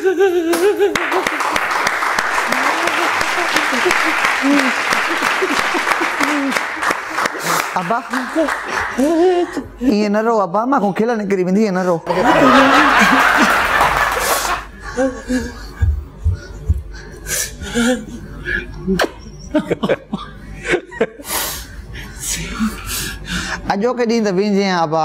अब्बा ये न रो अब्बा मां को खेलने करी वेंदी ये न रो अजो के ॾींहुं त वेंजे अब्बा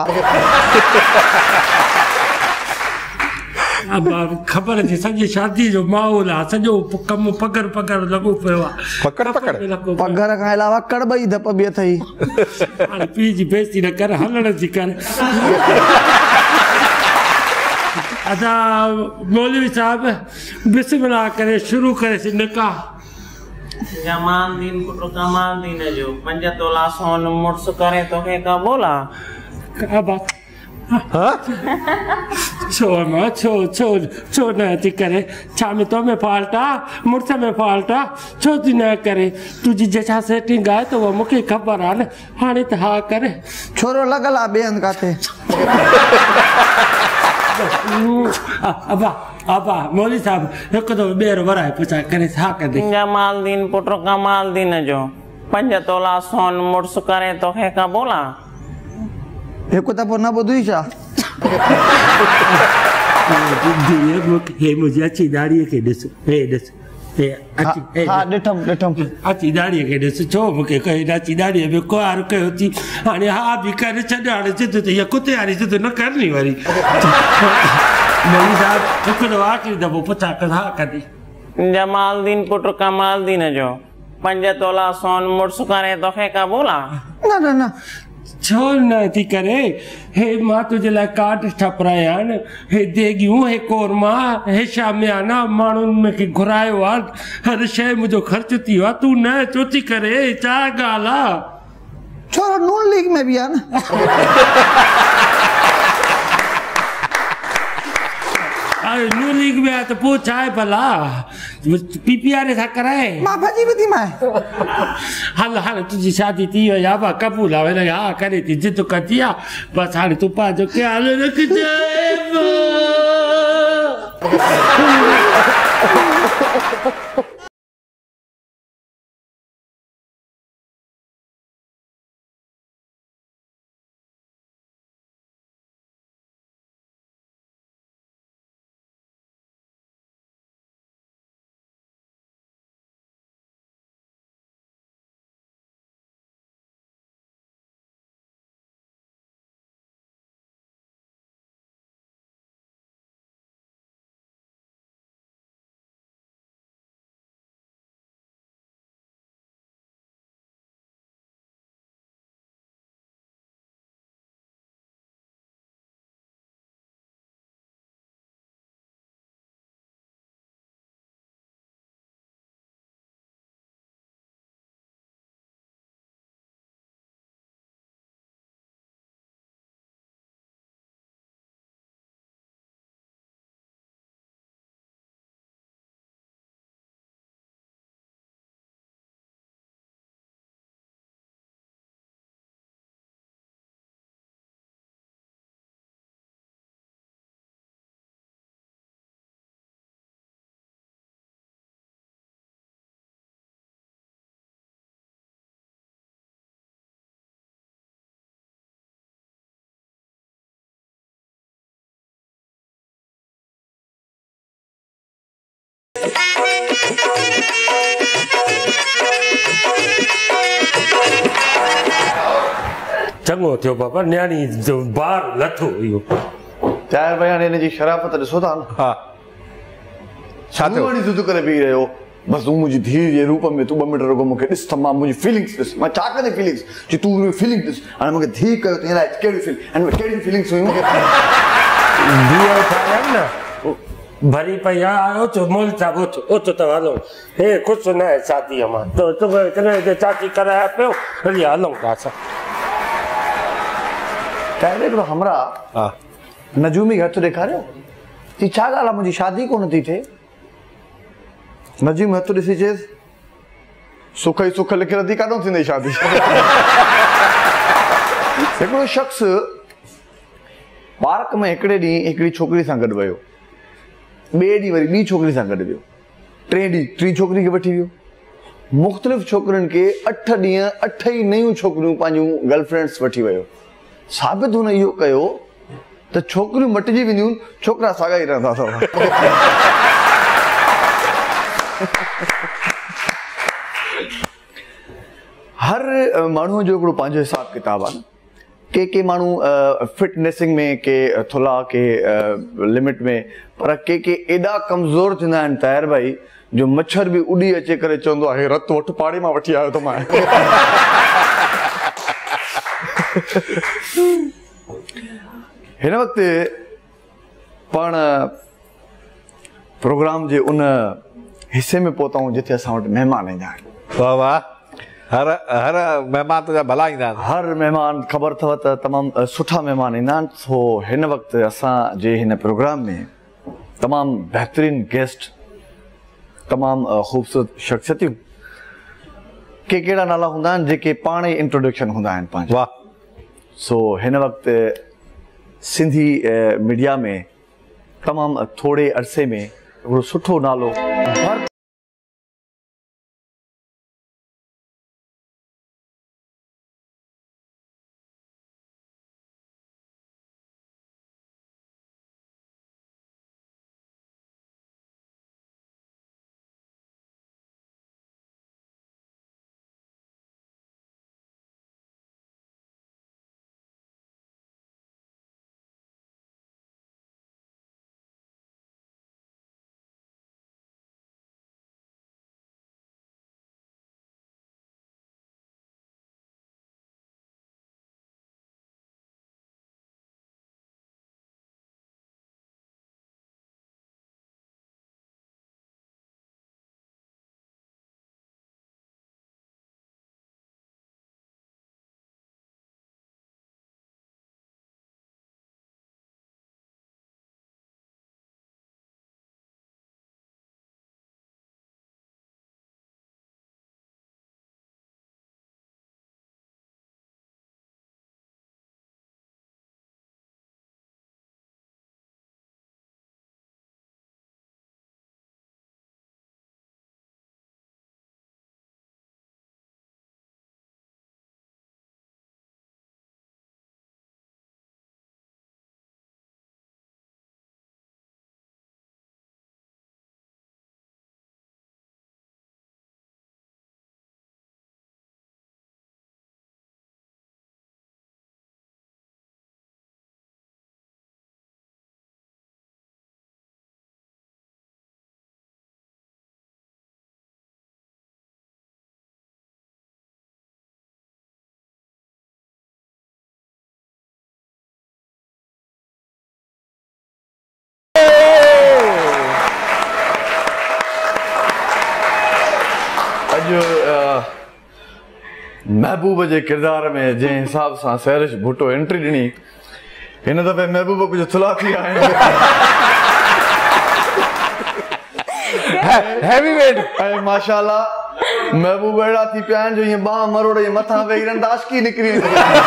अब खबर थी सॼी शादी जो माहौल आहे सॼो कमु पगर पगर लॻो पियो आहे पगर खां अलावा कड़बई धप बि अथई हाणे पीउ जी बेइज़ती न कर हलण जी कर असां मौलवी साहब बिस्मिल्लाह करे शुरू करे निकाह जमालदीन पुट कमालदीन जो 5 तोला सोन मुड़स करे तोखे कबूल आहे छो मां छो न थी करे छा में तो में फॉल्ट आहे मुड़स में फॉल्ट आहे छो थी न करे तुंहिंजी जंहिंसां सेटिंग आहे त उहा मूंखे ख़बर आहे न हाणे त हा करे छोरो लॻल आहे ॿिए हंधि काथे अबा मौलवी साहब हिकु दफ़ो ॿेर वराए पुछा करे छा कंदे जमालदीन पुट कमालदीन जो 5 तोला सोन मुड़स करे तोखे कबूल आहे हिकु दफ़ो न ॿुधी छा हे मुंहिंजी अची दाढ़ीअ खे ॾिस हे ॾिस हा ॾिठमि अची दाढ़ीअ खे ॾिस छो मूंखे कई अची दाढ़ीअ में कुआर कयो थी हाणे हा बि करे छॾ हाणे जिद त इहा कुते वारी जिद न करणी वरी मौलवी साहब हिकु दफ़ो आख़िरी दफ़ो पुछा हा कॾहिं जमालदीन पुट कमालदीन जो 5 तोला सोन मुड़स करे तोखे कबूल आहे न छो न थी करे हे मां तुंहिंजे लाइ काट ठपराया आहिनि हे देगियूं हे कोरमा हे शामियाना माण्हुनि मूंखे घुरायो आहे हर शइ मुंहिंजो ख़र्च थी वियो आहे तूं न छो थी करे छा ॻाल्हि आहे छोरो नून लीग में बि आहे न नून लीग में आहे त पोइ छा आहे भला PPR सां कराए मां भॼी वेंदी मां हल हाणे तुंहिंजी शादी थी वई आहे क़बूल आहे हिन हा करे थी जिद कजी आहे बसि हाणे तूं पंहिंजो ख़्यालु रखिजे चङो थियो बाबा न्याणी जो बार लथो इहो चाहे भाई हाणे हिनजी शराफ़त ॾिसो था न हा छा थियो जुद करे पी रहियो बस तूं मुंहिंजी धीउ जे रूप में तूं 2 मिंट रुगो मूंखे ॾिस त मां मुंहिंजी फीलिंग्स ॾिस मां छा कंदी फीलिंग्स जी तूं फीलिंग ॾिस हाणे मूंखे धीउ कयो त हिन कहिड़ी कहिड़ी फीलिंग्स हुयूं धीउ ठाहिया न भरी पई आयो छो मोल साहब ओचो त हलो हे ख़ुशि न आहे शादीअ मां त चाची कराया पियो हली हलूं था असां टाइम हिकिड़ो हमरा नजूमी हथ ॾेखारियो चई छा ॻाल्हि आहे मुंहिंजी शादी कोन थी थिए नजूमी हथ ॾिसी चएसि सुख ई सुख लिखियल थी काॾो थींदी शादी हिकिड़ो शख़्स पार्क में हिकिड़े ॾींहुं हिकिड़ी छोकिरी सां गॾु वियो ॿिए ॾींहुं वरी ॿी छोकिरी सां गॾु वियो, टे ॾींहुं टी छोकिरी खे वठी वियो, मुख़्तलिफ़ छोकिरियुनि खे 8 ॾींहं 8 ई नयूं छोकिरियूं पंहिंजूं गर्लफ्रेंड्स वठी वियो। साबित हुन इहो कयो त छोकिरियूं मटिजी वेंदियूं, छोकिरा साॻा ई रहंदा अथव। हर माण्हूअ जो हिकिड़ो पंहिंजो हिसाब किताब आहे न। के माण्हू फिटनेसिंग में, के थुल्हा, के लिमिट में, पर के एॾा कमज़ोर थींदा आहिनि ताहिर भाई जो मच्छर बि उॾी अचे करे चवंदो आहे रत वठ पाड़े मां वठी आयो त मां। हिन वक़्तु पाण प्रोग्राम जे उन हिसे में पहुता आहियूं जिथे असां वटि महिमान ईंदा आहिनि। वाह वाह, हर महिमान तुंहिंजा भला ईंदा आहिनि। हर महिमान ख़बर अथव त तमामु सुठा महिमान ईंदा आहिनि। सो हिन वक़्तु असांजे हिन प्रोग्राम में तमामु बहितरीनु गेस्ट, तमामु ख़ूबसूरत शख़्सियतूं, के कहिड़ा नाला हूंदा आहिनि जेके पाण ई इंट्रोडक्शन हूंदा आहिनि पंहिंजा। वाह। सो हिन वक़्तु सिंधी मीडिया में तमामु थोरे अरसे में हिकिड़ो सुठो नालो महबूब जे किरदार में जंहिं हिसाब सां सैरिश भुट्टो एंट्री ॾिनी, हिन दफ़े महबूब कुझु थुला थी आहिनि। ऐं माशाअल्लाह महबूब अहिड़ा थी पिया आहिनि जो ईअं ॿांह मरोड़ जे मथां वेही रहनि त आशिकी निकिरी वेंदी।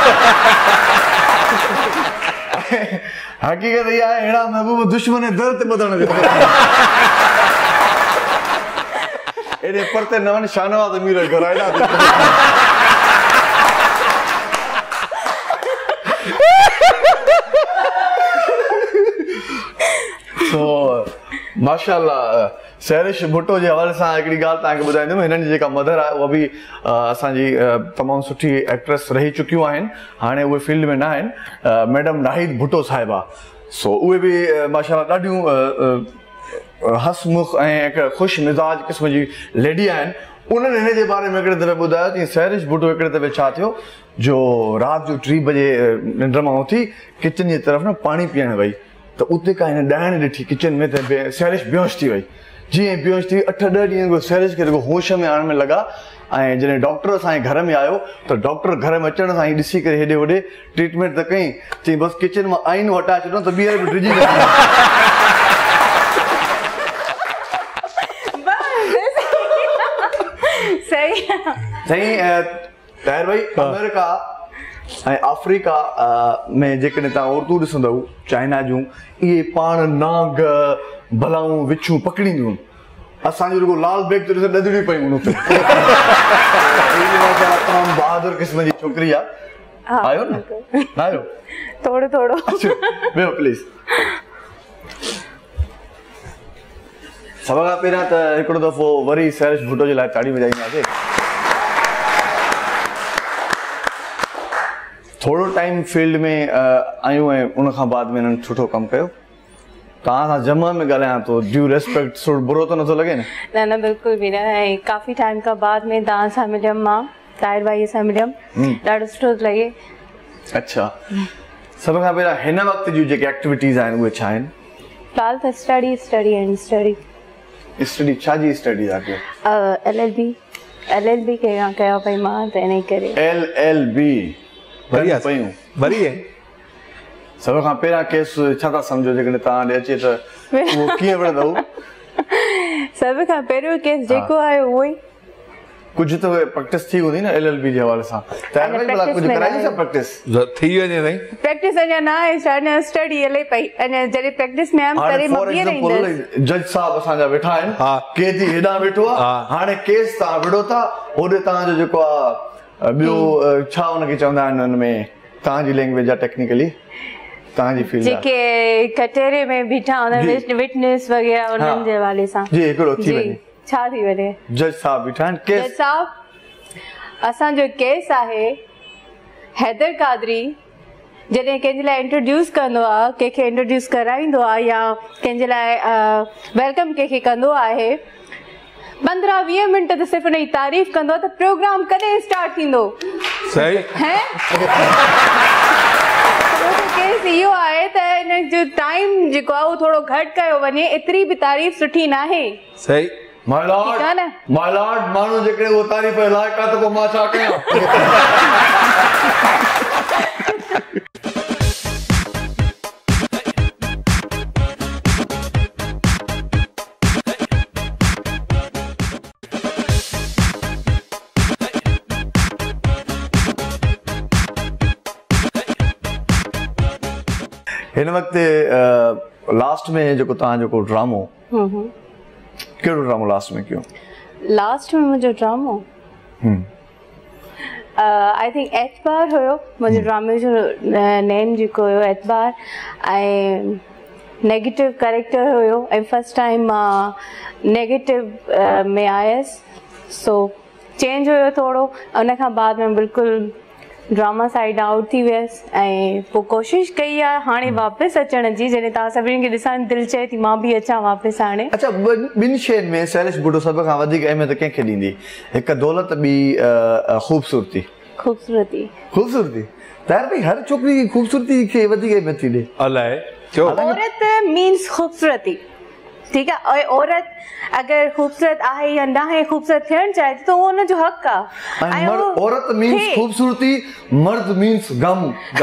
हक़ीक़त इहा आहे, अहिड़ा महबूब दुश्मन जे दर ते ॿधण जो। एॾे परते न वञ, शाहनवाज़ अमीर जो घर हेॾा। माशाअल्लाह सैरिश भुट्टो जे हवाले सां हिकिड़ी ॻाल्हि तव्हांखे ॿुधाईंदुमि। हिननि जी जेका मदर आहे उहा बि असांजी तमामु सुठी एक्ट्रेस रही चुकियूं आहिनि, हाणे उहे फील्ड में न आहिनि, मैडम नाहिद भुट्टो साहिबा। सो उहे बि माशाअल्लाह ॾाढियूं हसमुख ऐं हिकु ख़ुशि मिज़ाज क़िस्म जी लेडी आहिनि। उन्हनि हिन जे बारे में हिकिड़े दफ़े ॿुधायो कि सैरिश भुट्टो हिकिड़े दफ़े छा थियो जो राति जो 3 बजे निंड मां उथी किचन जी तरफ़ न पाणी पीअण वई त उते का हिन ॾाइण ॾिठी किचन में त सैरिश बेहोश थी वई। जीअं बेहोश थी 8-10 ॾींहं सैरिश खे रुॻो होश में आणण में लॻा। ऐं जॾहिं डॉक्टर असांजे घर में आयो त डॉक्टर घर में अचण सां ई ॾिसी करे हेॾे होॾे ट्रीटमेंट त कई, चई बसि किचन मां आईनो हटाए छॾियो त ॿीहर बि डिॼी वेंदी। साईं ताहिर भाई, अमेरिका ऐं अफ्रीका में जेकॾहिं तव्हां औरतूं ॾिसंदव चाइना जूं, इहे पाण नांग भलाऊं विछूं पकड़ींदियूं असांजो रुगो लाल बेग तो ॾिसी ॾधड़ियूं पयूं हुन ते तमामु बहादुर क़िस्म जी छोकिरी आहे आयो न आयो थोड़ो थोड़ो वेहो प्लीज़ सभ खां पहिरियां त हिकिड़ो दफ़ो वरी सैरिश भुट्टो जे लाइ ताड़ी वॼाईंदासीं थोरो टाइम फील्ड में आहियूं ऐं उन खां बाद में हिननि सुठो कमु कयो तव्हां सां जमा में ॻाल्हायां थो ड्यू रेस्पेक्ट बुरो त नथो लॻे न न बिल्कुलु बि न ऐं काफ़ी टाइम खां बाद में तव्हां सां मिलियमि मां ताहिर भाई सां मिलियमि ॾाढो सुठो लॻे अच्छा सभ खां पहिरियां हिन वक़्त जूं जेके एक्टिविटीज़ आहिनि उहे छा आहिनि फ़िलहाल त स्टडी स्टडी छा जी स्टडी आहे LLB कयो पई मां त इन करे LLB बढ़िया पयूं बढ़िया सभ खां पहिरियां केस छा था सम्झो जेकॾहिं तव्हां ॾे अचे त उहो कीअं विढ़ंदव सभ खां पहिरियों केस जेको आहे उहो ई कुझु त प्रैक्टिस थी हूंदी न LLB जे हवाले सां कुझु कराई छा प्रैक्टिस थी वञे साईं प्रैक्टिस अञा न आहे अञा स्टडी हले पई अञा जॾहिं प्रैक्टिस में आयमि तॾहिं मां बीह रहंदसि जज साहब असांजा वेठा आहिनि केस जी हेॾां वेठो आहे हाणे केस तव्हां विढ़ो था होॾे तव्हांजो जेको आहे ॿियो छा हुनखे चवंदा आहिनि हुन में तव्हांजी लैंग्वेज आहे टेक्निकली तव्हांजी फील्ड जेके कटहरे में बीठा हूंदा विटनेस वग़ैरह उन्हनि जे हवाले सां जी हिकिड़ो थी वञे छा थी वञे जज साहब बीठा आहिनि केस जज साहब असांजो केस आहे हैदर कादरी जॾहिं कंहिंजे लाइ इंट्रोड्यूस कंदो आहे कंहिंखे इंट्रोड्यूस कराईंदो आहे या कंहिंजे लाइ वेलकम कंहिंखे कंदो आहे 15-20 मिंट त सिर्फ़ु हुनजी तारीफ़ कंदो त प्रोग्राम कॾहिं स्टार्ट थींदो सही केस इहो आहे त हिन जो टाइम जेको आहे उहो थोरो घटि कयो वञे एतिरी बि तारीफ़ सुठी न आहे सही माय लॉर्ड माण्हू जेकॾहिं उहो तारीफ़ लाइक़ु आहे त पोइ मां छा कयां हिन वक़्तु लास्ट में जेको तव्हां जेको ड्रामो कहिड़ो ड्रामो लास्ट में कयो लास्ट में मुंहिंजो ड्रामो आई थिंक एतबार हुयो मुंहिंजे ड्रामे जो नेम जेको हुयो एतबार ऐं नेगेटिव कैरेक्टर हुयो ऐं फर्स्ट टाइम मां नेगेटिव में आयसि सो चेंज हुयो थोरो उन खां बाद में बिल्कुलु ड्रामा साइड आउट थी वियसि ऐं पोइ कोशिशि कई आहे हाणे वापसि अचण जी जॾहिं तव्हां सभिनी खे ॾिसण दिलि चए थी मां बि अचां वापसि हाणे अच्छा ॿिनि शयुनि में सैरिश भुट्टो सभ खां वधीक अहमियत कंहिंखे ॾींदी हिकु दौलत ॿी ख़ूबसूरती ताहिर भाई हर छोकिरी जी ख़ूबसूरती खे वधीक अहमियत थी ॾे अलाए औरत मीन्स ख़ूबसूरती ठीक है और औरत अगर खूबसूरत आहे या ना है खूबसूरत थियण चाहे तो वो हुनजो हक़ आहे औरत मीन्स खूबसूरती मर्द मीन्स गम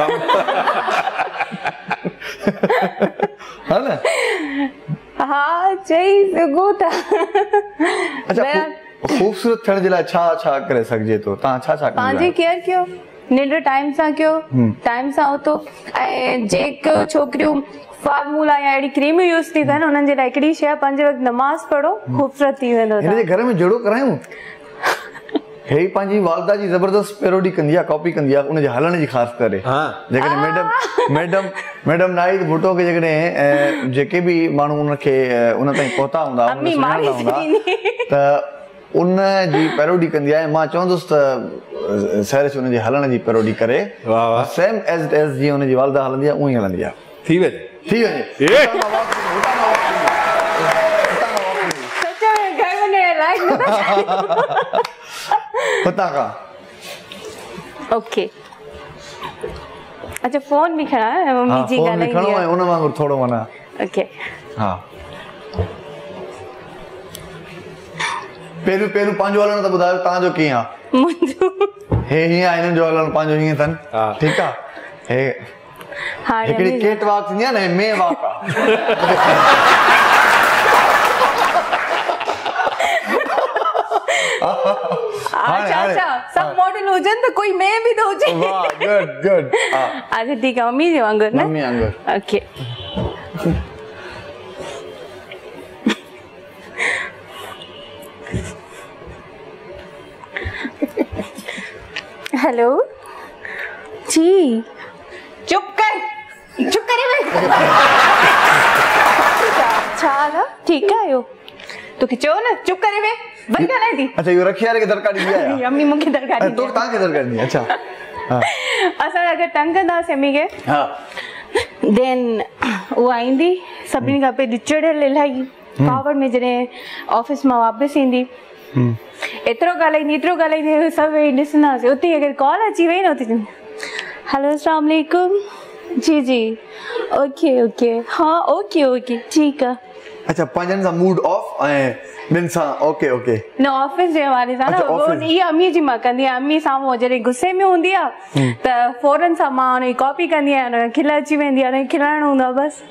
है ना हाँ चई सघो था अच्छा खूबसूरत थियण जे लाइ छा छा करे सघिजे थो तव्हां छा छा पंहिंजी केयर कयो निंड टाइम सां कयो टाइम सां उथो ऐं जेके छोकिरियूं फार्मूला या अहिड़ी क्रीमूं यूज़ थी कनि उन्हनि जे लाइ हिकिड़ी शइ 5 वक़्त नमाज़ पढ़ो ख़ूबसूरत थी वेंदो हिनजे घर में जहिड़ो करायूं हे पंहिंजी वालदा जी ज़बरदस्त पैरोडी कंदी आहे कॉपी कंदी आहे उनजे हलण जी ख़ासि करे जेकॾहिं मैडम नाहिद भुट्टो खे जेकॾहिं जेके बि माण्हू उनखे उन ताईं पहुता हूंदा त उन जी पैरोडी कंदी आहे मां चवंदुसि त सैरिश उनजे हलण जी पैरोडी करे सेम एज़ जीअं उनजी वालदा हलंदी आहे उअं ई हलंदी आहे थी वञे ओके अच्छा फोन भी खड़ा है मम्मी जी ॻाल्हाईंदी खणो ऐं उन वांगुरु थोरो माना ओके हा पहिरियों पंहिंजो हलण त ॿुधायो तव्हांजो कीअं आहे हे हीअं आहे हिननि जो हलण पंहिंजो हीअं अथनि ठीकु आहे हे हिकिड़ी केट वॉक थींदी आहे न मे वॉक अच्छा सब मॉडल हुजन तो कोई मैं भी तो हुजे वाह गुड अच्छा ठीक है मम्मी जी वांगुर ना मम्मी वांगुर ओके हेलो जी चुप कर वे छा हाल आहे? ठीकु आहियो? तोखे चयो न चुप करे वे वरी ॻाल्हाए थी अच्छा इहो रखी वारे खे दरकार ॾींदी आहे अम्मी मूंखे दरकार तो तव्हांखे दरकार ॾींदी अच्छा असां अगरि तंग कंदासीं अम्मी खे हा देन उहा ईंदी सभिनी खां पहिरीं चिड़ियल इलाही कावड़ में जॾहिं ऑफिस मां वापसि ईंदी एतिरो ॻाल्हाईंदी सभु वेही ॾिसंदासीं उते अगरि कॉल अची वई न उते हेलो अस्सलाम वालेकुम जी जी ओके हाँ ओके ठीकु आहे अच्छा पंहिंजनि सां मूड ऑफ ऐं ॿिनि सां ओके न ऑफिस जे हवाले सां न अच्छा, उहो ऑफिस। इहा अम्मी जी मां कंदी आहियां अम्मी साम्हूं जॾहिं गुस्से में हूंदी आहे त फौरन सां मां हुनजी कॉपी कंदी आहियां हुनखे खिल अची वेंदी आहे हुनखे खिलाइणो हूंदो आहे बसि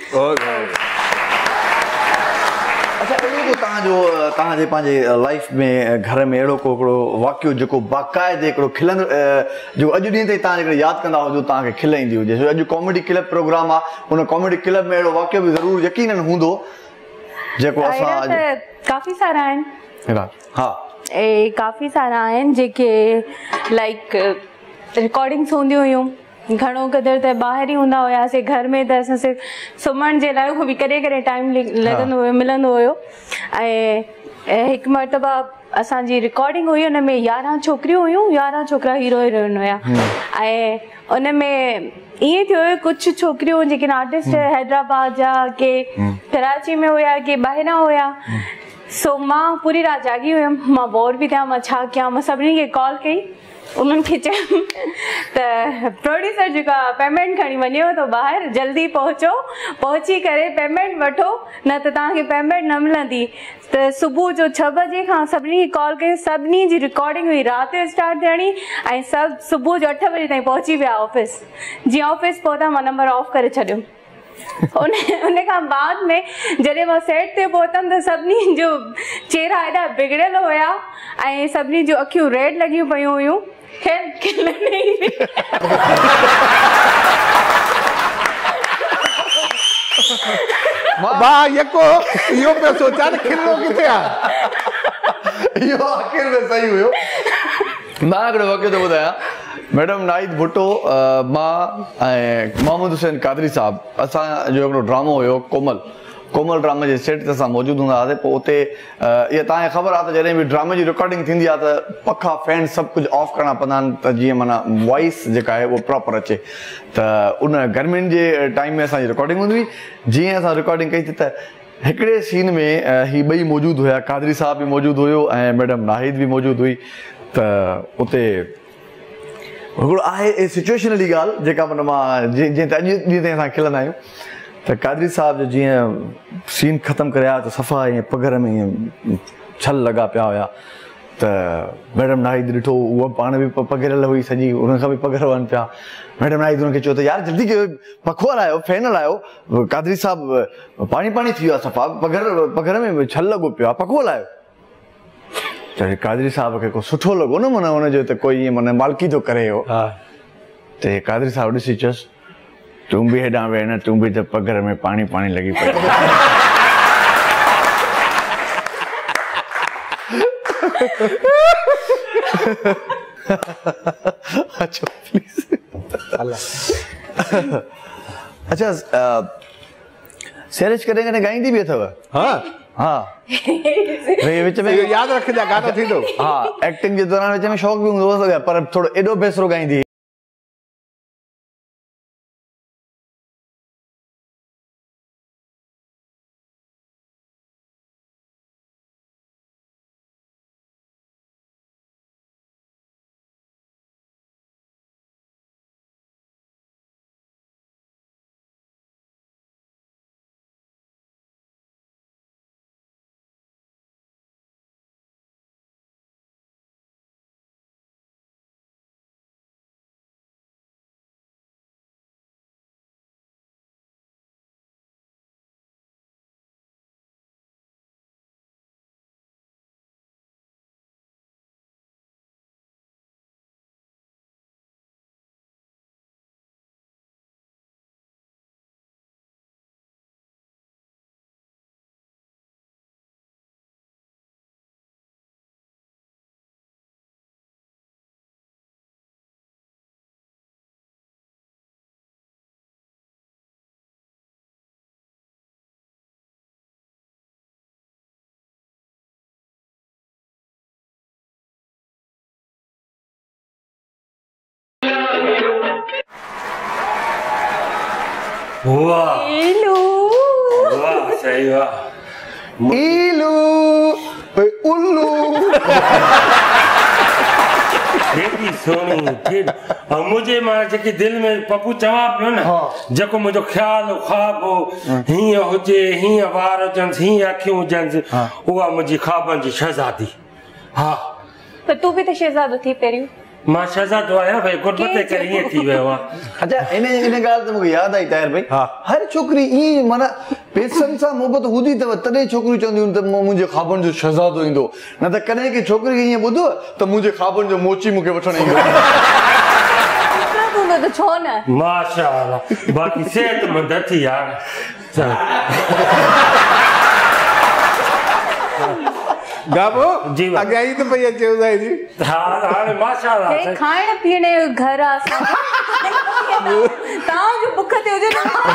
अच्छा अहिड़ो को तव्हांजे पंहिंजे लाइफ में घर में अहिड़ो को हिकिड़ो वाक़ियो जेको बाक़ाइदे हिकिड़ो खिलंदो जो अॼु ॾींहं ताईं तव्हां जेकॾहिं यादि कंदा हुजो तव्हांखे खिल ईंदी हुजे छो अॼु कॉमेडी क्लब प्रोग्राम आहे हुन कॉमेडी क्लब में अहिड़ो वाक़ियो बि ज़रूरु यकीनन हूंदो जेको अहिड़ा असां त काफ़ी सारा आहिनि हा काफ़ी सारा आहिनि जेके लाइक रिकॉर्डिंग्स हूंदियूं हुयूं घणो क़दुरु त ॿाहिरि ई हूंदा हुयासीं घर में त असां सिर्फ़ु सुम्हण जे लाइ बि कॾहिं टाइम लॻंदो हुयो मिलंदो हुयो ऐं हिकु मरतबा असांजी रिकॉर्डिंग हुई हुन में 11 छोकिरियूं हुयूं 11 छोकिरा हीरो हीरोइन हुया ऐं उन में ईअं थियो हुयो कुझु छोकिरियूं जेके आर्टिस्ट हैदराबाद जा के कराची में हुया के ॿाहिरां हुया सो मां पूरी राति जागी हुयमि मां बोर बि थियां मां छा कयां मां सभिनी खे कॉल कई उन्हनि खे चयमि त प्रोड्यूसर जेको आहे पेमेंट खणी वञेव थो ॿाहिरि जल्दी पहुची करे पेमेंट वठो न त तव्हांखे पेमेंट न मिलंदी त सुबुह जो 6 बजे खां सभिनी खे कॉल कई सभिनी जी रिकॉर्डिंग हुई राति जो स्टार्ट थियणी ऐं सभु सुबुह जो 8 बजे ताईं पहुची विया ऑफिस जीअं ऑफिस पहुता मां नंबर ऑफ करे छॾियो उन खां बाद में जॾहिं मां सेट ते पहुतमि त सभिनी जो चेहरा एॾा बिगड़ियल हुया ऐं सभिनी जूं अखियूं रेड लॻियूं पियूं हुयूं वाह यको इहो पियो सोचां खिलो किथे आहे इहो आख़िर में सही हुयो मां हिकिड़ो वाक़ियो थो ॿुधायां मैडम नाहिद भुट्टो मां ऐं मोहम्मद हुसैन कादरी साहिबु असांजो हिकिड़ो ड्रामो हुयो कोमल ड्रामे जे सेट ते असां मौजूदु हूंदा हुआसीं पोइ उते इहा तव्हांखे ख़बर आहे त जॾहिं बि ड्रामे जी रिकॉर्डिंग थींदी आहे त पखा फैन सभु कुझु ऑफ करणा पवंदा आहिनि त जीअं माना वॉइस जेका आहे उहा प्रॉपर अचे त उन गर्मियुनि जे टाइम में असांजी रिकॉर्डिंग हूंदी हुई जीअं असां रिकॉर्डिंग कईसीं त हिकिड़े सीन में ही ॿई मौजूदु हुया कादरी साहिबु बि मौजूदु हुयो ऐं मैडम नाहिद बि मौजूदु हुई त उते हिकिड़ो आहे सिचुएशनली ॻाल्हि जेका माना मां जीअं त अॼु ॾींहं ताईं असां खिलंदा आहियूं त कादरी साहिब जो जीअं सीन ख़तमु करे आया त सफ़ा ईअं पघर में ईअं छल लॻा पिया हुया त मैडम नाहिद ॾिठो उहा पाण बि पघिरियल हुई सॼी हुन खां बि पघर वहनि पिया मैडम नाहिद हुनखे चयो त यार जल्दी कयो पखो हलायो फैन हलायो कादरी साहिबु पाणी थी वियो आहे सफ़ा पघर में छल लॻो पियो आहे पखो हलायो त कादरी साहिब खे को सुठो लॻो न माना हुनजो त कोई ईअं माना मालिकी थो करे हो त कादरी साहिबु ॾिसी चयुसि तूं बि हेॾां वेह न तूं बि त पघर में पाणी लॻी पई अच्छा प्लीज अच्छा सैरिश कॾहिं कॾहिं ॻाईंदी बि अथव हा विच में यादि रखजां गानो थींदो हा एक्टिंग जे दौरान विच में शौक़ बि हूंदो पर थोरो एॾो बेसरो ॻाईंदी वाह इलू वाह सही वाह इलू उल्लू केॾी सुहिणी केॾी ऐं मुंहिंजे मां जेकी दिलि में पप्पू चवां पियो न जेको मुंहिंजो ख़्यालु ख़्वाब हो हीअं हुजे हीअं वार हुजनि हीअं अखियूं हुजनि उहा मुंहिंजी ख़्वाबनि जी शहज़ादी हा त तूं बि त शहज़ादो थी पहिरियों मां शहज़ादो आहियां भई गुरबत करे ईअं थी वियो आहे अच्छा इन ॻाल्हि ते मूंखे यादि आई ताहिर भाई हर छोकिरी ईअं माना पैसनि सां मोहबत हूंदी अथव तॾहिं छोकिरियूं चवंदियूं त मुंहिंजे ख़्वाबनि जो शहज़ादो ईंदो न त कॾहिं की छोकिरी खे ईअं ॿुधो त मुंहिंजे ख़्वाबनि जो मोची मूंखे वठणु ईंदो त छो न माशाअल्लाह बाक़ी सेहतमंद थी यार गाबो जी अॻाई त पई अचे ॿुधाए जी हा हाणे माशाअल्लाह खाइण पीअण जो घर आहे असांजो तव्हांजो बुख ते हुजे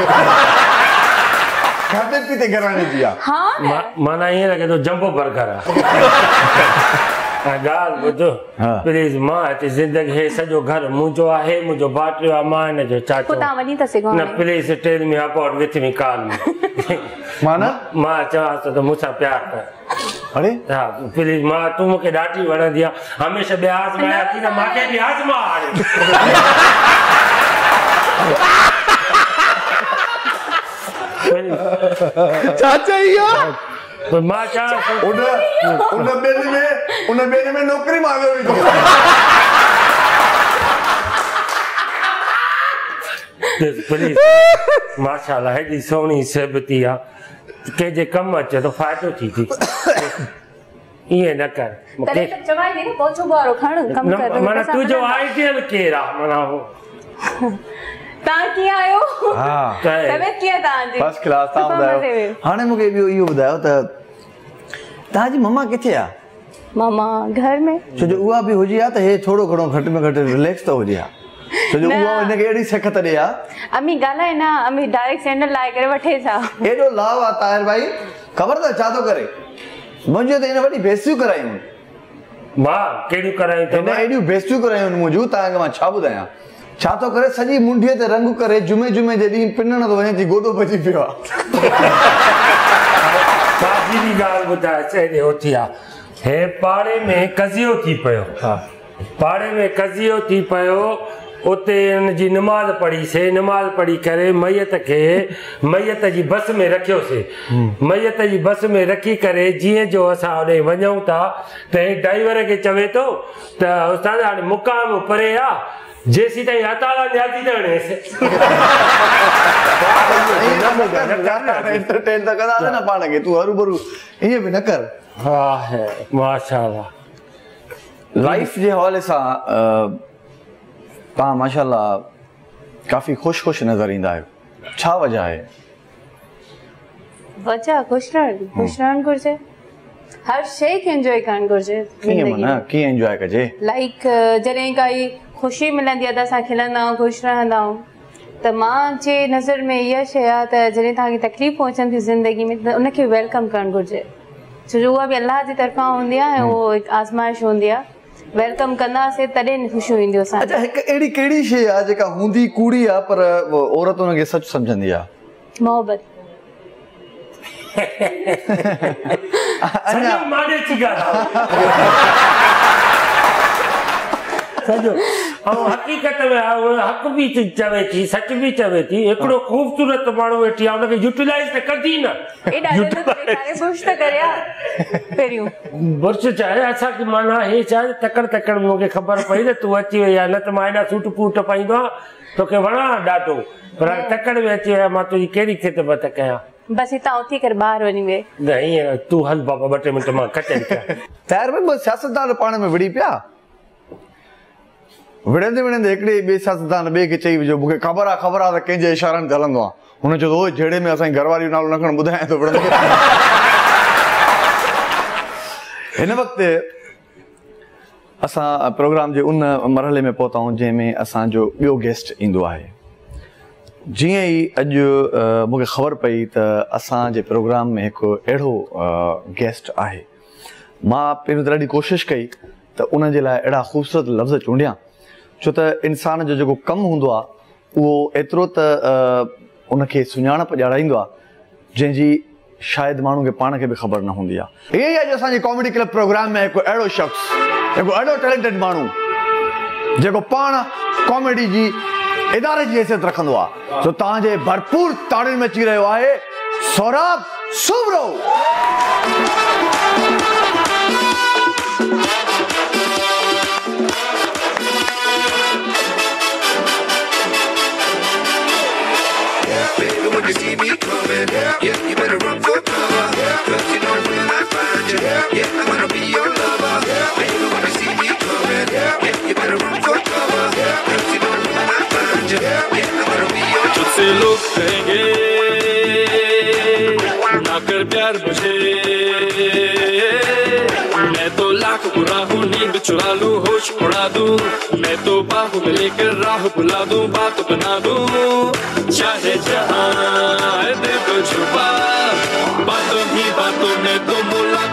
खाधे पीते घराणे जी आहे हा माना ईअं लॻे थो जंबो बर्गर आहे ॻाल्हि ॿुधो प्लीज़ मां हिते ज़िंदगी हे सॼो घर मुंहिंजो आहे मुंहिंजो भाइटियो आहे मां हिनजो चाचो तव्हां वञी था सघो न please tell me about with me call me माना मां चवां थो त मूंसां प्यार कर अरे हा प्लीज़ मां तूं मूंखे ॾाढी वणंदी आहे हमेशह ॿिया आज़माया थी न मूंखे बि आज़मा छा चई मां चवां उन ॿेड़े में नौकरी मांगो प्लीज़ माशाअल्लाह हेॾी सुहिणी सेबती आहे कंहिंजे कमु अचे त फ़ाइदो थी ईअं न कर माना तुंहिंजो आइडियल केरु आहे माना तव्हां कीअं आहियो तबियत कीअं तव्हांजी फर्स्ट क्लास तव्हां ॿुधायो हाणे मूंखे इहो ॿुधायो त तव्हांजी मम्मा किथे आहे मामा घर में छो जो उहा बि हुजे हा त हे थोरो घणो घटि में घटि रिलैक्स त हुजे हा छो जो उहा हिनखे अहिड़ी सख़्त ॾे हा अम्मी ॻाल्हाए न अम्मी डायरेक्ट सैंडल लाहे करे वठे छा एॾो लाभ आहे ताहिर भाई ख़बर अथव छा थो करे मुंहिंजो त हिन वॾी बेइज़तियूं करायूं मां कहिड़ियूं करायूं हिन एॾियूं बेइज़तियूं करायूं मुंहिंजूं तव्हांखे मां छा ॿुधायां छा थो करे सॼी मुंडीअ ते रंग करे जुमे जुमे जे ॾींहुं पिनण थो वञे थी गोॾो बची पियो आहे ॻाल्हि ॿुधाए चए उथी आहे हे पाड़े में कज़ियो थी पियो पाड़े में कज़ियो थी पियो उते हुनजी निमाज़ पढ़ीसीं निमाज़ पढ़ी करे मैयत जी बस में रखियोसीं मैयत जी बस में रखी करे जीअं जो असां होॾे वञूं था त ड्राइवर खे चवे थो त उस्ताद हाणे मुक़ाम परे आहे जेसीं ताईं हताला न्याती त हणेसि एंटरटेन त कंदासीं न पाण खे तूं हरू भरू ईअं बि न कर हा माशाअल्लाह लाइफ जे हवाले सां तव्हां माशाअल्लाह काफ़ी ख़ुशि नज़र ईंदा आहियो छा वजह आहे वजह ख़ुशि रहणु घुरिजे हर शइ खे एंजॉय करणु घुरिजे कीअं एंजॉय कजे लाइक जॾहिं काई ख़ुशी मिलंदी आहे त असां खिलंदा आहियूं ख़ुशि रहंदा आहियूं त मां जे नज़र में इहा शइ आहे त जॾहिं तव्हांखे तकलीफ़ पहुचनि थियूं ज़िंदगी में त उनखे वेलकम करणु घुरिजे छो जो उहा बि अलाह जी तरफ़ां हूंदी आहे ऐं उहो हिकु आज़माइश हूंदी आहे वेलकम कंदासीं तॾहिं ख़ुशियूं ईंदियूं असांखे अच्छा हिकु अहिड़ी कहिड़ी शइ आहे जेका हूंदी कूड़ी आहे पर औरत हुनखे सच सम्झंदी आहे मोहबत हक़ीक़त में हक़ बि चवे थी सच बि चवे थी हिकिड़ो ख़ूबसूरत माण्हू वेठी आहे हुनखे यूटिलाइज़ त कंदी न बुर्श चाहे असांखे माना हे छा तकड़ मूंखे ख़बर पई न तूं अची वई आहे न त मां हेॾा सूट बूट पाईंदो आहियां तोखे वणा ॾाढो पर तकड़ में अची विया मां तुंहिंजी कहिड़ी ख़िदमत कयां बस हितां उथी करे ॿाहिरि वञी वे न ईअं तूं हल बाबा 2 मिंट मां कचहरी कयां ताहिर भाई सियासतदान पाण में विड़ी पिया विड़ंदे हिकिड़े ॿिए सियासतदान ॿिए खे चई विझो मूंखे ख़बर आहे त कंहिंजे इशारनि ते हलंदो आहे हुन चयो ओए जहिड़े में असांजी घरवारी नालो न खण ॿुधायां थो हिन वक़्तु असां प्रोग्राम जे उन मरहले में पहुता आहियूं जंहिंमें असांजो ॿियो गेस्ट ईंदो आहे जीअं ई अॼु मूंखे ख़बर पई त असांजे प्रोग्राम में हिकु अहिड़ो गेस्ट आहे मां पहिरियों त ॾाढी कोशिशि कई त उन जे लाइ अहिड़ा ख़ूबसूरत लफ़्ज़ चूंडियां छो त इंसान जो जेको कमु हूंदो आहे उहो एतिरो त उनखे सुञाणप ॼाणाईंदो आहे जंहिंजी शायदि माण्हू खे पाण खे बि ख़बर न हूंदी आहे। इहे ई आहे जो असांजे कॉमेडी क्लब प्रोग्राम में हिकु अहिड़ो शख़्स, हिकु अहिड़ो टैलेंटेड माण्हू जेको पाण कॉमेडी जी इदारे जी हैसियत रखंदो आहे, सो तव्हांजे भरपूर ताड़ियुनि में अची रहियो आहे Saurabh Soomro. When you see me coming, yeah, you better run for cover, 'cause you know when I find you, yeah, I'm gonna be your lover. Baby, when you see me coming, yeah, you better run for cover, 'cause you know when I find you, yeah, I'm gonna be your lover. तुझसे लोग कहेंगे ना कर प्यार मुझे, मैं तो लाख बुरा हूँ, नींद चुरा लूँ, होश उड़ा दूँ, मैं तो बाहों में लेकर राह बुला दूँ, बात बना दूँ, चाहे जहाँ दिल को छुपा, बातों ही बातों में तो मुलाकात।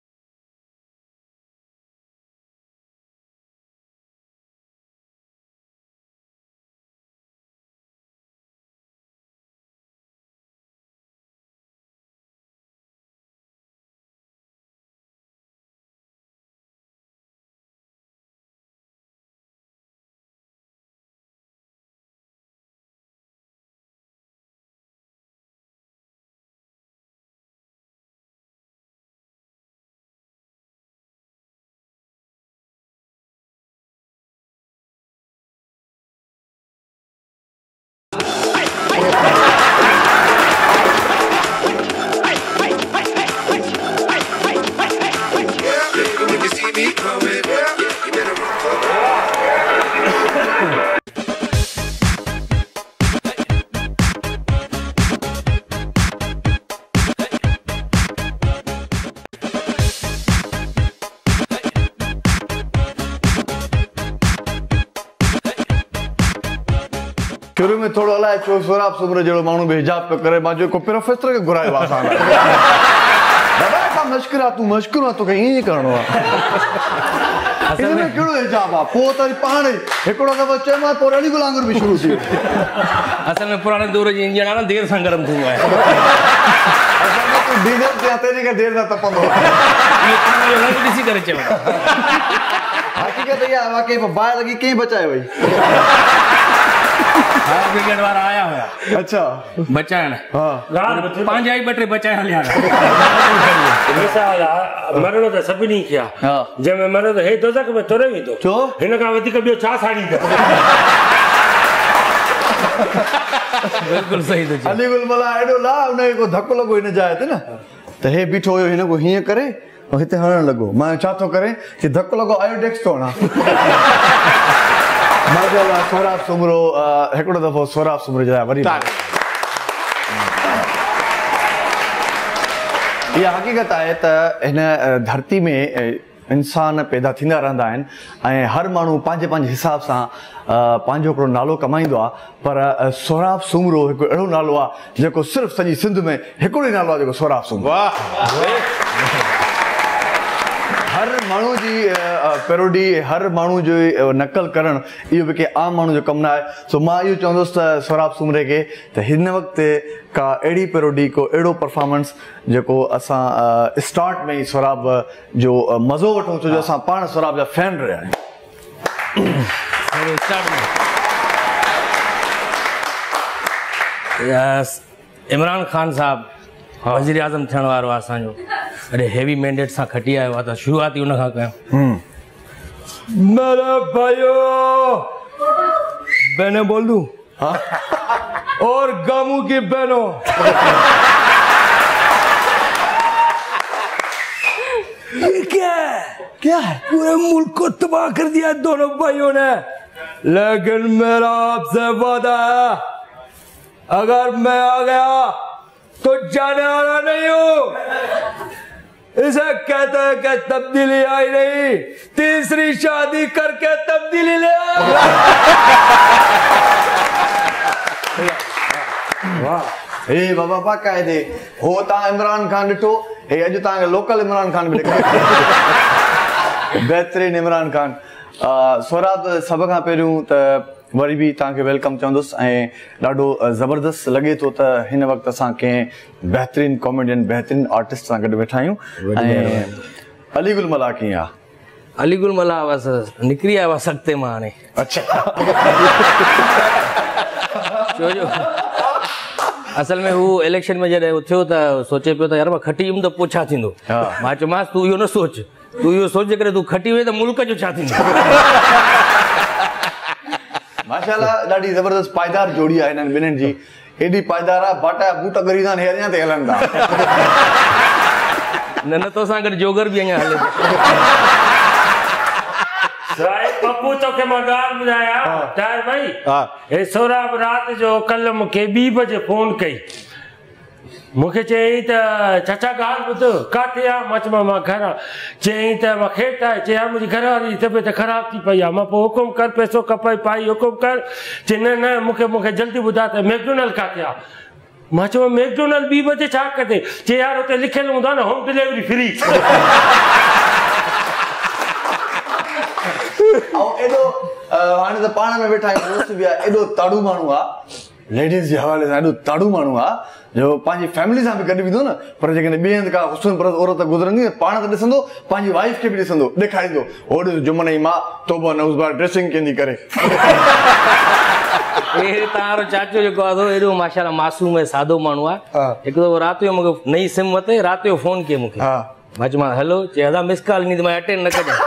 शुरू में थोड़ो अलाए छो सौरभ सुमरो जहिड़ो माण्हू बि हिजाब पियो करे, मां जेको प्रोफेसर खे घुरायो आहे असां दादा का मश्किल आहे, तूं मश्किल आहे, तोखे ईअं ई करिणो आहे। हिन में कहिड़ो हिजाब आहे? पोइ त पाण ई हिकिड़ो दफ़ो चयोमांसि, पोइ रड़ी गुलांगर बि शुरू थी। असल में पुराने दौर जी इंजन आहे न, देर सां गरम थींदो आहे। तूं डीजल ते तेरी खे देर सां तपंदो ॾिसी करे चयो। हक़ीक़त इहा आहे वाकई बाहि लॻी कीअं बचाए वई। फायर ब्रिगेड वारा आया हुया, अच्छा बचाइण, पंहिंजा ई ॿ टे बचाए हलिया। मरणो त सभिनी खे आहे, जंहिंमें मरो त हे दोज़ख में तुरे वेंदो, छो हिन खां वधीक ॿियो छा साड़ींदो। बिल्कुलु सही थो चए। अली गुल मला एॾो ला, हुनखे को धकु लॻो हिन जाइ ते न, त हे बीठो हुयो, हिन को हीअं करे ऐं हिते हणणु लॻो। मां छा थो करे कि धकु लॻो आयोडेक्स थो हणां। सौरभ सुमरो हिकिड़ो दफ़ो सौरभ सुमरो जे लाइ वरी इहा हक़ीक़त आहे त हिन धरती में इंसान पैदा थींदा रहंदा आहिनि ऐं हर माण्हू पंहिंजे पंहिंजे हिसाब सां पंहिंजो हिकिड़ो नालो कमाईंदो आहे, पर सौरभ सुमरो हिकु अहिड़ो नालो आहे जेको सिर्फ़ु सॼी सिंध में हिकिड़ो ई नालो आहे जेको सौरभ सुमरो। हर माण्हू जी पैरोडी, हर माण्हू जो नकल करणु इहो बि कंहिं आम माण्हू जो कमु न आहे। सो मां इहो चवंदुसि त सौरभ सुमरे खे त हिन वक़्तु का अहिड़ी पैरोडी, को अहिड़ो परफॉर्मेंस जेको असां स्टार्ट में ई सौरभ जो मज़ो वठूं, छो जो असां पाण सौरभ जा फैन रहिया आहियूं। इमरान खान साहब वज़ीर आज़म थियण वारो आहे असांजो, अरे हेवी मैंडेट सां खटी आयो आहे, त शुरूआत ई उन खां कयूं। मेरे भाइयों बहनें बोल दूं और गामू की बहनों, ये क्या है? पूरे मुल्क को तबाह कर दिया दोनों भाइयों ने, लेकिन मेरा आपसे वादा है, अगर मैं आ गया तो जाने वाला नहीं हूँ। इसे कहते हैं कि तब्दीली आई नहीं, तीसरी शादी करके तब्दीली ले आया। हे बाबा बाक़ाइदे हो तव्हां इमरान खान ॾिठो, हे अॼु तव्हांखे लोकल इमरान खान बि ॾेखारियो, बहितरीन इमरान खान। सोराब सब खां पहिरियों त वरी बि तव्हांखे वेलकम चवंदुसि ऐं ॾाढो ज़बरदस्त लॻे थो त हिन वक़्तु असां कंहिं बहितरीन कॉमेडियन बहितरीन आर्टिस्ट सां गॾु वेठा आहियूं ऐं अलीगुल मला कीअं आहे? अलीगुल मला बसि निकिरी आयो आहे सॻिते मां हाणे। अच्छा छो जो असल में हू इलेक्शन में जॾहिं थियो त सोचे पियो त यार मां खटी वियुमि त पोइ छा थींदो। मां चयोमांसि तूं इहो न सोच, तूं इहो सोचे करे तूं खटी वई त मुल्क जो छा थींदो। माशाल्लाह ॾाढी ज़बरदस्त पाइदार जोड़ी आहे हिननि ॿिन्हिनि जी। एॾी पाइदार आहे बाटा बूटा ॻरींदा आहिनि अञा ते हलनि था। न तोसां गॾु जोगर बि अञा हले। पप्पू तोखे मां ॻाल्हि ॿुधायां ताहिर भाई, हे सोराब राति जो कल्ह मूंखे 2 बजे फोन कई। मूंखे चयईं त चाचा ॻाल्हि ॿुध किथे आहे? मां चयोमांसि मां घर आहियां। चयईं त मां खेत आहे। चई मुंहिंजी घर वारी जी तबियत ख़राब थी पई आहे। मां पोइ हुकुम कर, पैसो खपे पाई हुकुम कर। चई न मूंखे जल्दी ॿुधाए त मैकडोनल्ड किथे आहे? मां चयो मैकडोनल्ड 2 बजे छा कजे? चई यार हुते लिखियलु हूंदो आहे न होम डिलीवरी फ्री। एॾो हाणे त पाण में वेठा आहियूं, दोस्त बि आहे, एॾो ताड़ू माण्हू आहे लेडीज़ जे हवाले सां, एॾो ताड़ू माण्हू आहे जो पंहिंजी फैमिली सां बि गॾु वेंदो न, पर जेकॾहिं ॿिए हंधि का हुस्न परस्त औरत गुज़रंदी न पाण त ॾिसंदो, पंहिंजी वाइफ खे बि ॾिसंदो, ॾेखारींदो हो ॾिस जुमन जी मां तौबा नौज़ ड्रेसिंग कंदी करे। तारो चाचो जेको आहे एॾो माशाल्लाह मासूम ऐं सादो माण्हू आहे। हिकु दफ़ो राति जो मूंखे नई सिम वरिते, राति जो फोन कयो मूंखे। मां चयोमांसि हलो। चई अदा मिस कॉल ईंदी त मां अटेंड न कजां।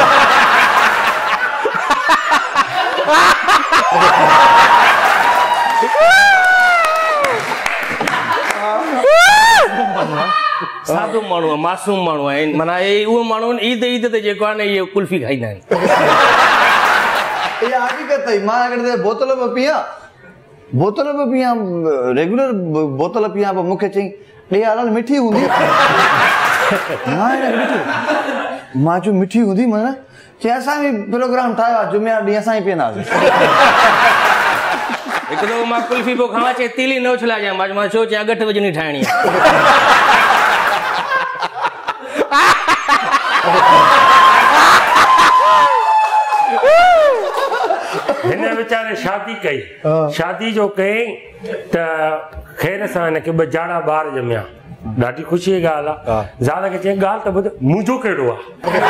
सादो माण्हू आहे, मासूम माण्हू आहे, माना उहो माण्हू ईद ते जेको आहे न इहे कुल्फी खाईंदा आहिनि। इहा हक़ीक़त अथई। मां अगरि बोतल बि पीआं रेगुलर बोतल पीआं, पर मूंखे चई ॾे हाल मिठी हूंदी। मां चयो मिठी हूंदी माना? चई असां बि प्रोग्राम ठाहियो आहे जुमे ॾींहुं असां ई पीअंदासीं। हिकु दफ़ो मां कुल्फी पोइ खावां, चई तीली न उछलाइजांइ। मां छो? चई अगट विझणी ठाहिणी आहे। हिन वीचारे शादी कई। शादी जो कई त ख़ैर सां हिनखे 2 जाड़ा ॿार ॼमिया। ॾाढी ख़ुशी जी ॻाल्हि आहे। ज़ाल खे चई ॻाल्हि त ॿुध मुंहिंजो कहिड़ो आहे?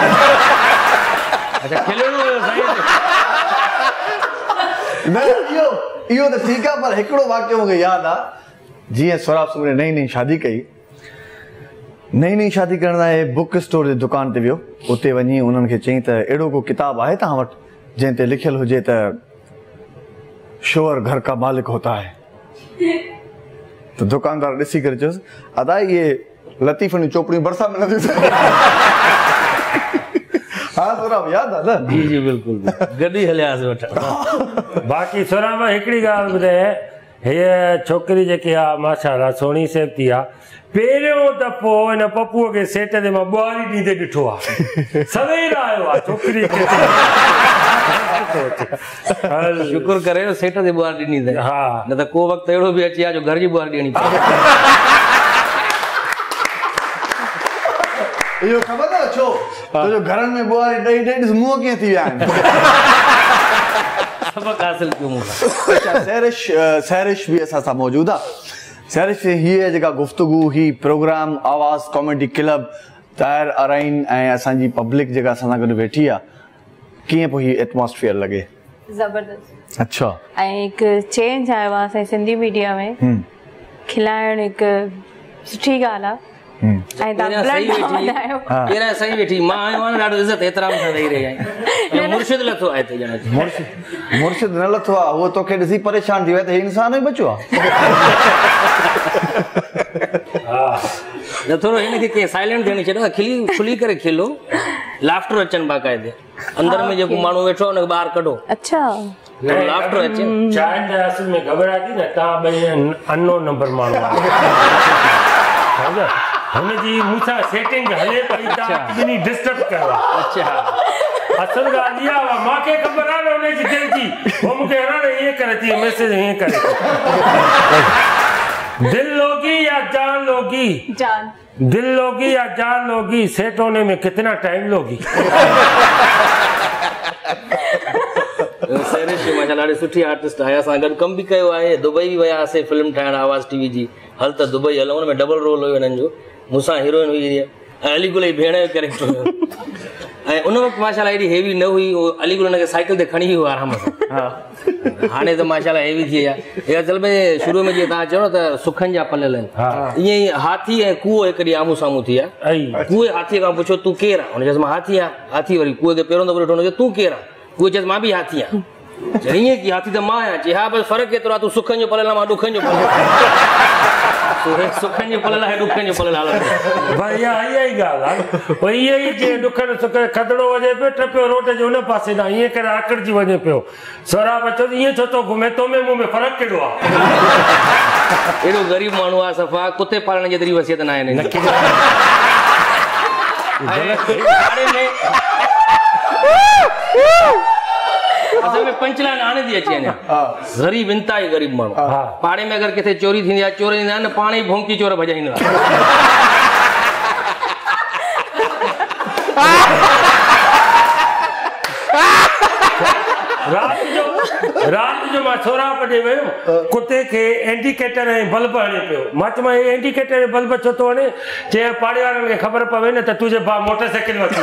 इहो त ठीकु आहे, पर हिकिड़ो वाक़ियो मूंखे यादि आहे। जीअं सोराब सुमरे नई शादी कई, नई शादी करण लाइ बुक स्टोर जे दुकान ते वियो। उते वञी उन्हनि खे चई त अहिड़ो को किताब आहे तव्हां वटि जंहिं ते लिखियलु हुजे त शोर घर का मालिक होता है? तो दुकानदार ॾिसी करे चयोसि अदा इहे लतीफ़नि जूं चोपड़ियूं भरिसां मिलंदियूं। हाँ सोराब यादि आहे न? जी जी बिल्कुलु गॾु ई हलियासीं वठणु। बाक़ी सोराब हिकिड़ी ॻाल्हि ॿुधाए, हीअ छोकिरी जेकी आहे माशाल्लाह सुहिणी सेहती आहे। पहिरियों दफ़ो हिन पप्पूअ खे सेट ते मां ॿुआरी ॾींदे ॾिठो आहे। सवेर आयो आहे छोकिरी खे। शुक्र करे सेट ते ॿुआरी ॾिनी अथई। हा न त को वक़्तु अहिड़ो बि अची आहे जो घर जी ॿुआरी ॾियणी पए। इहो ख़बर अथव छो? जो घरनि में ॿुआरी ॾेई ॾेई मुंहं कीअं थी विया आहिनि। सबक़ हासिल कयो मूंखां। सैरिश बि असां सां मौजूदु आहे। सैरिश हीअ जेका गुफ़्तगू ही प्रोग्राम आवाज़ कॉमेडी क्लब ताहिर अराइन ऐं असांजी पब्लिक जेका असां सां गॾु वेठी आहे, कीअं पोइ हीअ एटमॉस्फेयर लॻे? ज़बरदस्त। अच्छा। ऐं हिकु चेंज आयो आहे असांजी सिंधी मीडिया में। खिलाइण हिकु सुठी ॻाल्हि आहे। ऐं तव्हां सही वेठी मां आयो आहियां ॾाढो इज़त एतिराम सां वेही रही आहियां। मुर्शिद लथो आहे हिते ॼण। मुर्शिद न लथो आहे, उहो तोखे ॾिसी परेशान थी वियो आहे त इंसान ई बचियो आहे। न थोरो हिनखे के साइलेंट थियणी छॾो, खुली करे खिलो, लाफ्टर अचनि बाक़ाइदे। अंदर में जेको माण्हू वेठो आहे हुनखे ॿाहिरि कढो। अच्छा लाफ्टर अचे। शायदि असल में घबराती न तव्हां ॿई अननोन नंबर माण्हू हुनजी मूंसां सेटिंग हले पई, तव्हां डिस्टर्ब कयो आहे। अच्छा असल ॻाल्हि इहा आहे, मूंखे ख़बर आहे न हुनजी दिलि जी, उहो मूंखे ईअं करे थी मैसेज ईअं करे। दिल लोगी या जान लोगी? जान। दिल लोगी या जान लोगी? सेट होने में कितना टाइम लोगी? सैरिश माशाल्लाह ॾाढी सुठी आर्टिस्ट आहे, असां गॾु कमु बि कयो आहे, दुबई बि वियासीं फिल्म ठाहिण आवाज़ टीवी जी, हल त दुबई हलो, हुन में डबल रोल हुयो हिननि जो, मूंसां हीरोइन हुई ऐं अली गुल जी भेण जो कैरेक्टर हुयो, ऐं उन वक़्तु माशाल्लाह एॾी हेवी न हुई, अली गुल हुनखे साइकिल ते खणी वियो आराम सां, हाणे त माशाल्लाह हेवी थी विया। हे असल में शुरू में जीअं तव्हां चयो त सुखनि जा पलियल आहिनि, ईअं ई हाथी ऐं कूओ हिकु ॾींहुं आम्हूं साम्हूं थी विया, कूए हाथीअ खां पुछो तूं केरु आहे, हुन चयोसि मां हाथी आहियां, हाथी वरी कूए खे पहिरियों दफ़ो ॾिठो, हुन चयो तूं केरु आहे, कूए चयोसि मां बि हाथी आहियां, चई ईअं की हाथी त मां आहियां, चई हा बसि फ़र्क़ु केतिरो आहे, तूं सुखनि जो पलियल आहे, मां ॾुखनि जो पलियल आहियां, सुखनि जो पलियल आहे, ॾुखनि जो पलियल आहे, भाई इहा ई ॻाल्हि आहे, पोइ ईअं ई जीअं ॾुखनि सुख खदड़ो वञे पियो टपियो रोड जो उन पासे ॾांहुं, ईअं करे आकड़िजी वञे पियो, सौराब चयो ईअं छो थो घुमे, तो में मूं में फ़र्क़ु कहिड़ो आहे, एॾो ग़रीब माण्हू आहे सफ़ा, कुते पालण जेतिरी वसियत न आहे असल में पंचलाइन हाणे थी अचे अञा, ग़रीब इंतहाई ग़रीब माण्हू, पाड़े में अगरि किथे चोरी थींदी आहे, चोर ईंदा आहिनि न पाण ई भौंकी चोर भॼाईंदा, राति जो मां सोराब ॾे वियुमि, कुते खे इंडिकेटर ऐं बल्ब हणे पियो, मां चयोमांसि हे इंडिकेटर ऐं बल्ब छो थो हणे, चए पाड़े वारनि खे ख़बर पवे न त तुंहिंजे भाउ मोटरसाइकिल वठी,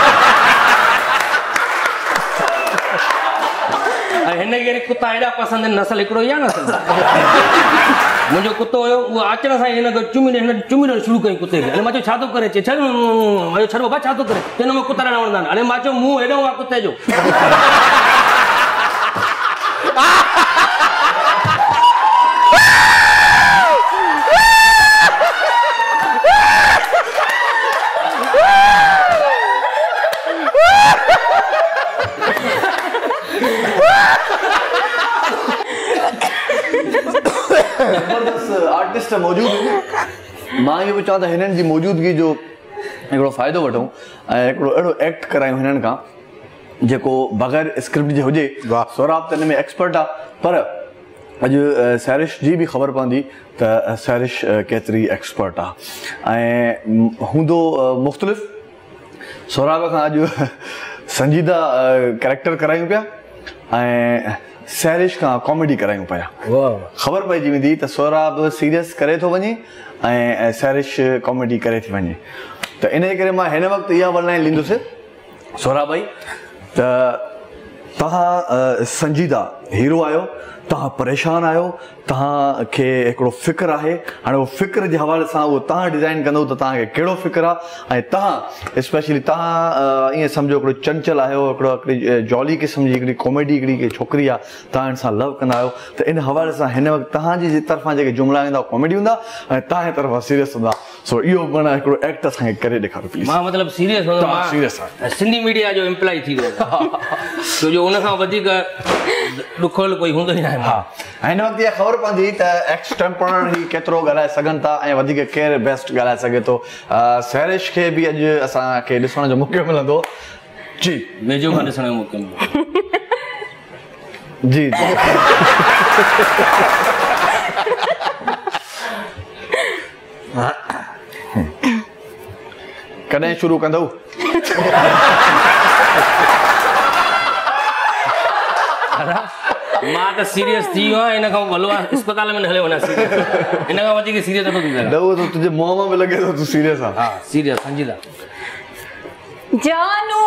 ऐं हिन खे कुता एॾा पसंदि आहिनि, नसल हिकिड़ो ई आहे नसल, मुंहिंजो कुतो हुयो, उहो अचण सां हिन खे चुमीड़ो शुरू कई कुते खे, अरे मां चयो छा थो करे, चए छॾ बाबा छा थो करे, चए हिन में कुता न वणंदा आहिनि, अरे मां चयो मुंहुं हेॾो आहे कुते जो, आर्टिस्ट मौजूद मां इहो बि चवां त हिननि जी मौजूदगी जो हिकिड़ो फ़ाइदो वठूं ऐं हिकिड़ो अहिड़ो एक्ट करायूं हिननि खां जेको बग़ैर स्क्रिप्ट जे हुजे। सौराब त हिन में एक्सपर्ट आहे, पर अॼु सैरिश जी बि ख़बर पवंदी त सैरिश केतिरी एक्सपर्ट आहे ऐं हूंदो मुख़्तलिफ़। सौराब खां अॼु संजीदा कैरेक्टर करायूं पिया ऐं सैरिश खां कॉमेडी करायूं पिया। ख़बर पइजी वेंदी त सौराब सीरियस करे थो वञे ऐं सैरिश कॉमेडी करे थी वञे, त इन करे मां हिन वक़्तु इहा वर्लाइन ॾींदुसि सौराब भाई त तव्हां संजीदा हीरो आहियो, तव्हां परेशान आहियो, तव्हांखे हिकिड़ो फ़िक्र आहे, हाणे उहो फ़िक्र जे हवाले सां उहो तव्हां डिज़ाइन कंदो त तव्हांखे कहिड़ो फ़िक्र आहे ऐं तव्हां स्पेशली तव्हां ईअं सम्झो हिकिड़ो चंचल आहियो, हिकिड़ी जॉली क़िस्म जी हिकिड़ी कॉमेडी हिकिड़ी छोकिरी आहे, तव्हां हिन सां लव कंदा आहियो, त इन हवाले सां हिन वक़्तु तव्हांजी तरफ़ां जेके जुमिला ईंदा कॉमेडी हूंदा ऐं तव्हांजे तरफ़ां सीरियस हूंदा। सो इहो माना हिकिड़ो एक्ट असांखे करे ॾेखारो प्लीज़। मां मतिलबु सीरियस हूंदो, मां सीरियस आहियां, सिंधी मीडिया जो एम्प्लॉय थी वियो, छो जो उन खां वधीक ॾुखोल कोई हूंदो ई न आहे। हा, हिन वक़्तु इहा ख़बर पवंदी त एक्सटेम्पोरर ही केतिरो ॻाल्हाए सघनि था ऐं वधीक केरु बेस्ट ॻाल्हाए सघे थो। सैरिश खे बि अॼु असांखे ॾिसण जो मौक़ो मिलंदो। जी वेझो खां ॾिसण जो मौक़ो मिलंदो। जी कॾहिं शुरू कंदव? मां त सीरियस थी वियो आहियां, इन खां भलो आहे अस्पताल में न हले वञा, इन खां वधीक सीरियस नथो थी सघां। तुंहिंजे मुंहं मां बि लॻे थो तूं सीरियस आहे। हा सीरियस संजीदा। जानू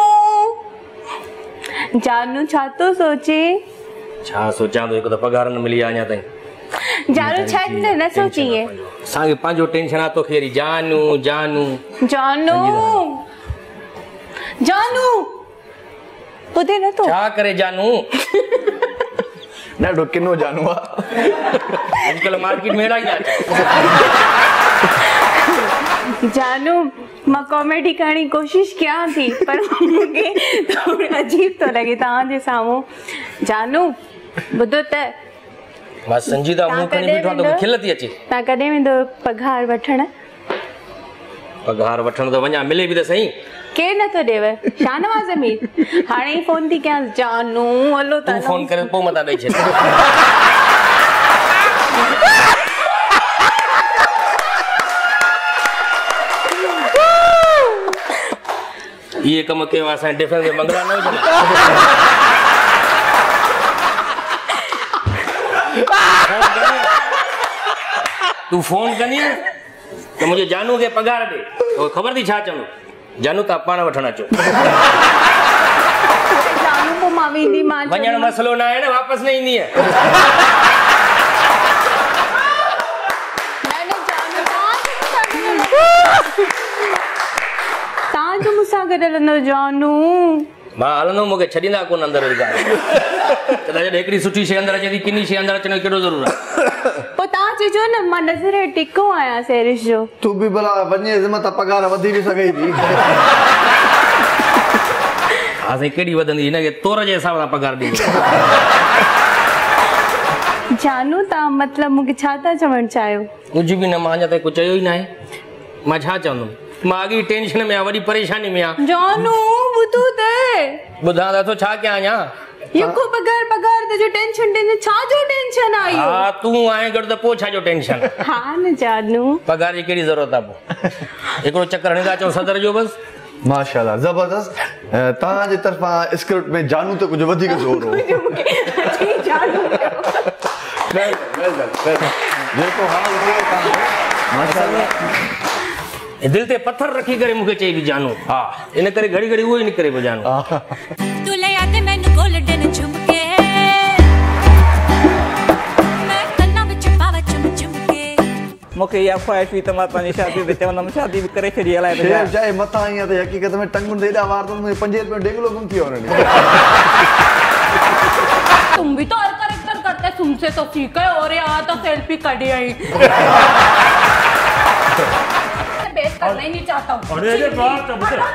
जानू छा थो सोचे? छा सोचां थो, हिकु त पघार न मिली आहे अञा ताईं। जानू छा न सोचिए, असांखे पंहिंजो टेंशन आहे, तोखे वरी जानू जानू जानू जानू ॿुधे नथो छा करे जानू? ॾाढो किनो जानू आहे, अॼुकल्ह मार्केट में अहिड़ा ई आहे। जानू मां कॉमेडी करण जी कोशिश कयां थी, पर मूंखे थोरो अजीब थो लॻे तव्हांजे साम्हूं। जानू ॿुधो त मां संजीदा मुंहुं खणी बीठो आहियां, तोखे खिल थी अचे। तव्हां कॾहिं वेंदो पघार वठण? पघार वठण त वञा, मिले बि त सही। केरु नथो ॾेव? शाहनवाज़ अमीर। हाणे ई फोन थी कयां, जानू हलो तूं फोन करे पोइ मथां ॾेई छॾ। इहे कम कयो असांजे डिफेंस में मंगला न हुजनि। तू फोन कंदी त मुंहिंजे जानू खे पगार ॾे तो ख़बर थी छा चवंदो जानू तव्हां पाण वठण अचो जानू पोइ मां वेंदी मां वञण मसलो न आहे न वापसि न ईंदी आहे तव्हां जो मूंसां गॾु हलंदो जानू मां हलंदुमि मूंखे छॾींदा कोन अंदरि वरी ॻाल्हि हिकिड़ी सुठी शइ अंदरि अचे थी किनी शइ अंदरि अचण कहिड़ो ज़रूरु आहे पोइ तव्हां चइजो न मां नज़र टिको आहियां सेरिश जो तू बि भला वञे मथां पगार वधी बि सघे थी हा साईं केॾी वधंदी हिनखे तोर जे हिसाब सां पगार ॾींदी जानू तव्हां मतिलबु मूंखे छा था चवणु चाहियो कुझु बि न मां अञा ताईं कुझु चयो ई न आहे मां छा चवंदुमि मां अॻी टेंशन में आहियां वॾी परेशानी में आहियां जानू ॿुधो त ॿुधां त थो छा कयां अञा यको पगार त जो टेंशन छा जो टेंशन आई हा तूं आहीं गॾु त पोइ छा जो टेंशन हा न जानू पगार जी कहिड़ी ज़रूरत आहे पोइ हिकिड़ो चक्कर हणी था अचूं सदर जो बसि माशाल्लाह ज़बरदस्त तव्हांजे तरफ़ां स्क्रिप्ट में जानू त कुझु वधीक ज़ोर हो जेको हाल हुयो माशाल्लाह दिल ते पत्थर रखी करे मूंखे चई बि जानू हा इन करे घड़ी घड़ी उहो ई निकिरे पियो जानू तू ले आते मैनू गोल्डन झुमके मैं कन्ना विच पावा चुम चुमके मूंखे इहा ख्वाहिश हुई त मां पंहिंजी शादी ते चवंदमि शादी बि करे छॾी हलाए शेर चाहे मथां ईअं त हक़ीक़त में टंगुनि ते एॾा वार अथनि मुंहिंजे 5 रुपए डेंगलो गुम थी वियो हुन तुम भी तो हर करेक्टर करते तुमसे तो सीखा है और यहाँ तो सेल्फी कड़ी आई बेस करना ही नहीं चाहता हूँ अरे बात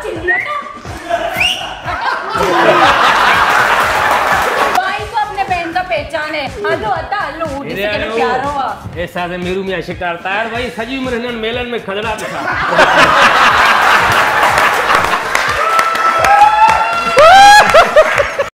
भाई को अपने बहन का पहचान है हलो अता हलो जिससे तेरे प्यार हुआ ऐसा मेरू में शिकार तार भाई सजी उम्र हिननि मेलन में खजड़ा था